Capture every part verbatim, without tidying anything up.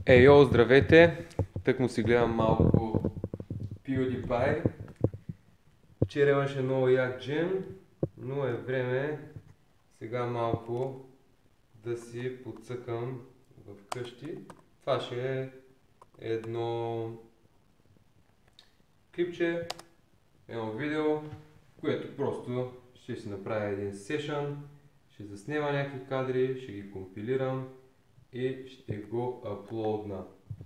Ей, йо, здравейте! Тък му си гледам малко PewDiePie. Вчера имаше много як джим, но е време сега малко да си подцъкам в къщи. Това ще е едно клипче, едно видео, в което просто ще си направя един сешън, ще заснема някакви кадри, ще ги компилирам и ще го аплодна.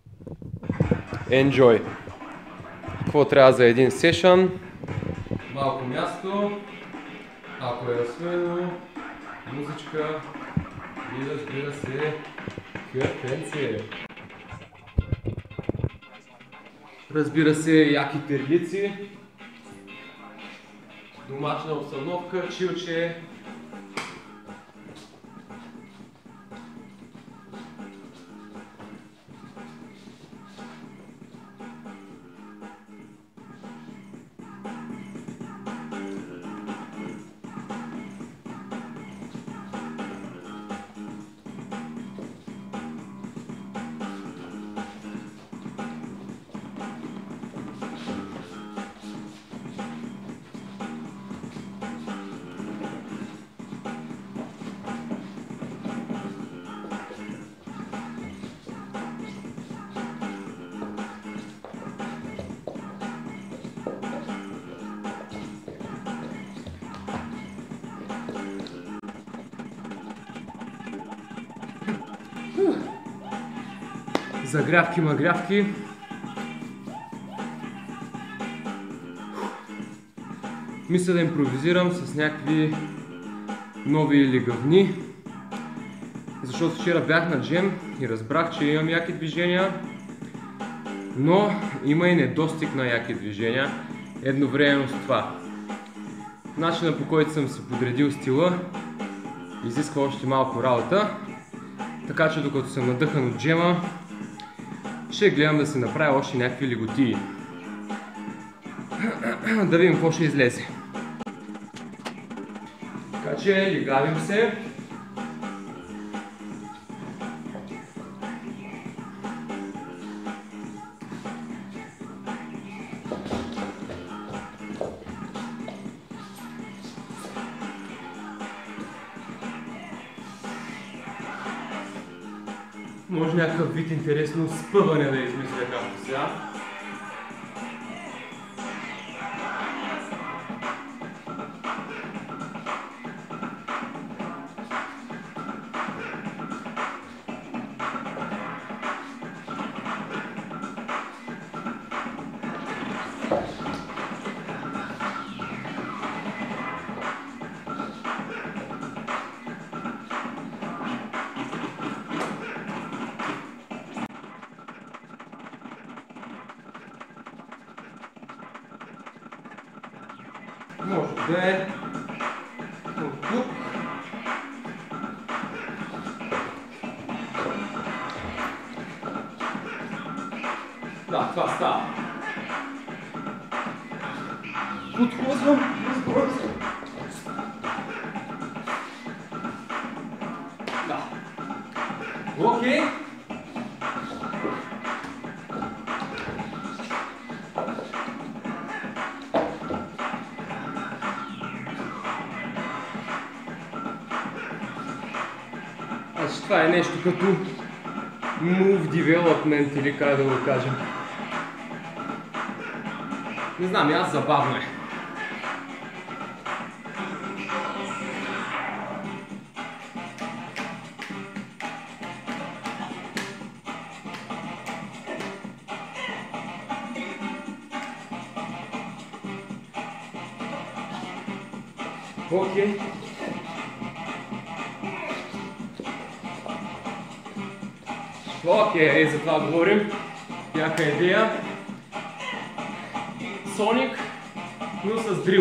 Enjoy! Какво трябва за един сешън? Малко място, ако е разсвоено, музичка и разбира се кафенце. Разбира се, яки терлици, домашна обстановка, чилче. Загрявки, магрявки. Мисля да импровизирам с някакви нови лигавни, защото вчера бях на джем и разбрах, че имам яки движения, но има и недостиг на яки движения едновременно с това. Начинът, по който съм си подредил стила, изисква още малко работа, така че докато съм надъхан от джема, ще гледам да се направя още някакви лиготии. Да видим какво ще излезе. Така че лигавим се. Може някакъв вид интересно спъване да измисля както сега. Може да е от тук. Да, това става. Подхлъзвам, разбързвам. Да. Окей. Значи това е нещо като Move Development или как да го кажем. Не знам, аз забавно е. Окей. Окей, за това говорим. Яка идея. Соник, но с дрил.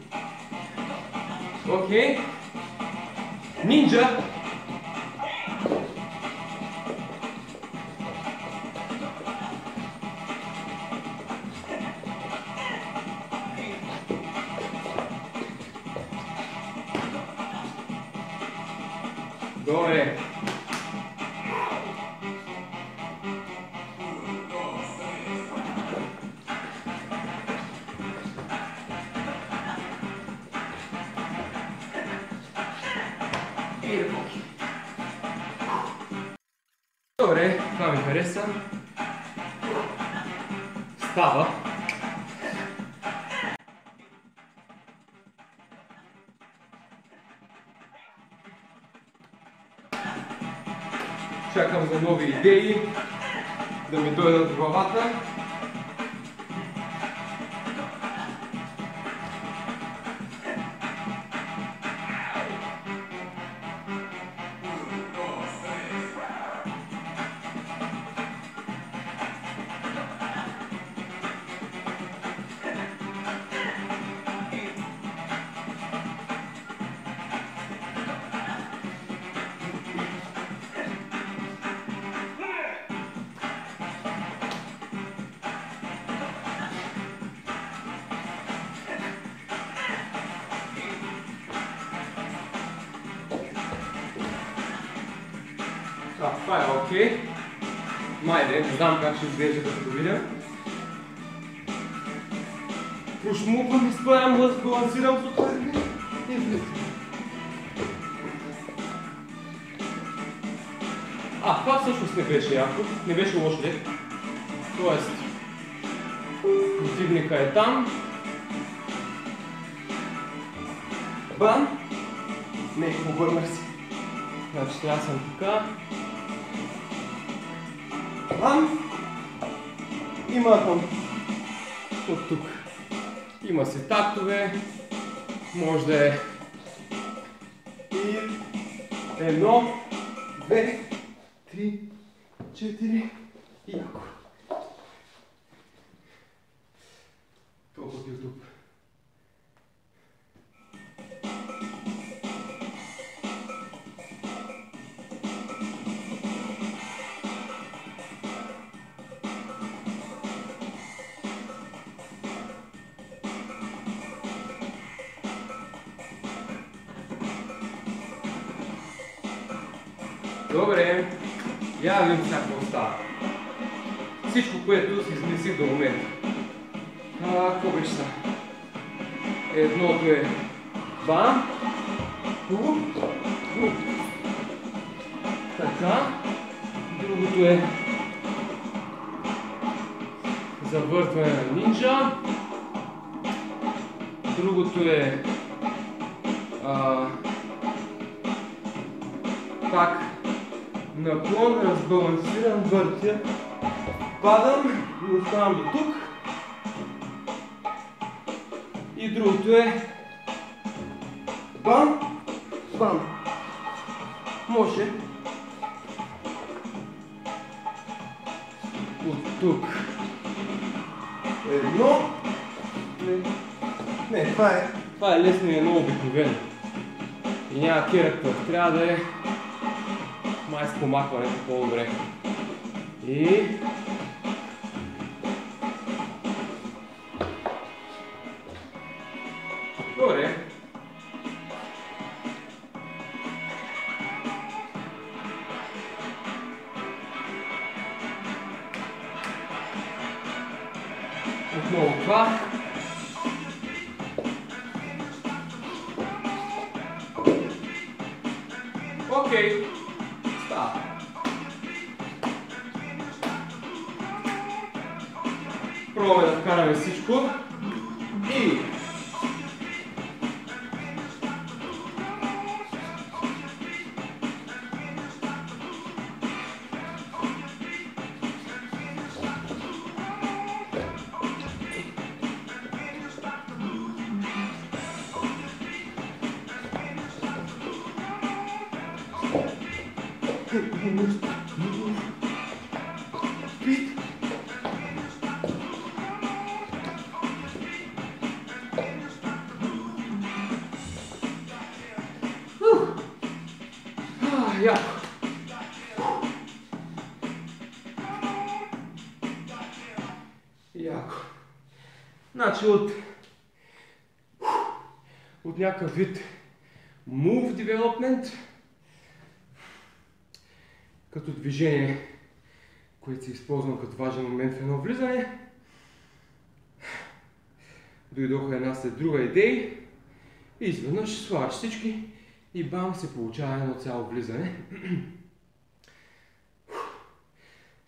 Окей. Нинджа. Добре. Добре, това ми хареса. Става. Чакам за нови идеи да ми дойдат в главата. А, това е окей. Майде, не знам как ще изглежда като го видя. Прошмуквам, изпълням, балансирам с това и влизам. А, това всъщност не беше яко, не беше лошо лек. Тоест, противника е там. Бам! Не, обърнах си. Значи трябва съм така. Бам! И махам от тук. Има се тактове. Може да е и едно, две, три, четири и яко. Толкова в YouTube. Добре, я видим сега какво става. Всичко, което си измислих до момента. А, какво беше става? Едното е бам. Така. Другото е завъртване на нинджа. Другото е а, пак наклон, разбалансирам, въртя, падам и оставам до тук. И другото е бам, бам. Може от тук. Едно. Не, не това е. Това е лесно и едно обикновено. И няма керактер. Трябва да е май с помахването по-добре. И... Добре. Отново това. Окей. Става. Пробваме да вкараме всичко. И... Пит. Яко. Яко. Значи от от някакъв вид move development като движение, което се използвам като важен момент в едно влизане. Дойдоха една след друга идеи и изведнъж слагаш всички и бам се получава едно цяло влизане.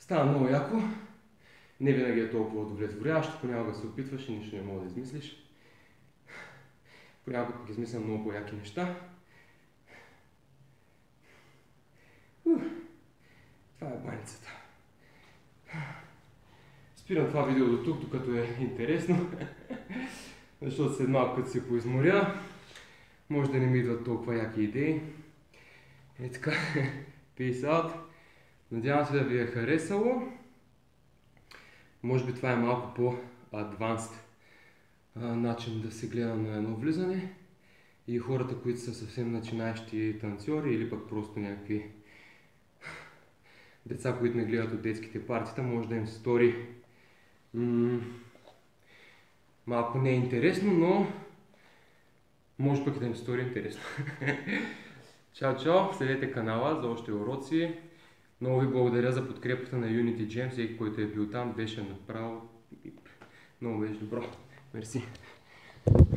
Става много яко. Не винаги е толкова удовлетворяващо, понякога се опитваш и нищо не мога да измислиш. Понякога пък измислям много по-яки неща. Ух, това е баницата. Спирам това видео до тук, докато е интересно, защото след малко като се поизморя, може да не ми идват толкова яки идеи. Е така, peace out. Надявам се да ви е харесало. Може би това е малко по-адванст начин да се гледа на едно влизане. И хората, които са съвсем начинаещи танцори или пък просто някакви деца, които ме гледат от детските партита, може да им се стори малко не е интересно, но може пък и да им се стори интересно. Чао, чао! Следете канала за още уроци. Много ви благодаря за подкрепата на Unity Jam. Всеки, който е бил там, беше направо много беше добро. Мерси.